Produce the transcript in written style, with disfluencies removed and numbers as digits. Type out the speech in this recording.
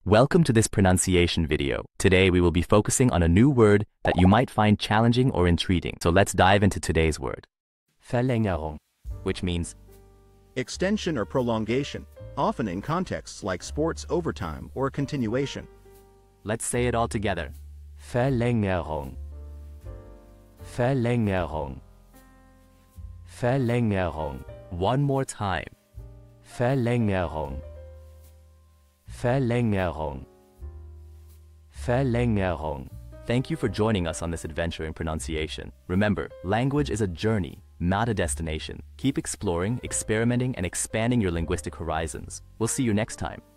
Welcome to this pronunciation video. Today we will be focusing on a new word that you might find challenging or intriguing. So let's dive into today's word. Verlängerung, which means extension or prolongation, often in contexts like sports overtime or continuation. Let's say it all together. Verlängerung. Verlängerung. Verlängerung. One more time. Verlängerung. Verlängerung. Verlängerung. Thank you for joining us on this adventure in pronunciation. Remember, language is a journey, not a destination. Keep exploring, experimenting, and expanding your linguistic horizons. We'll see you next time.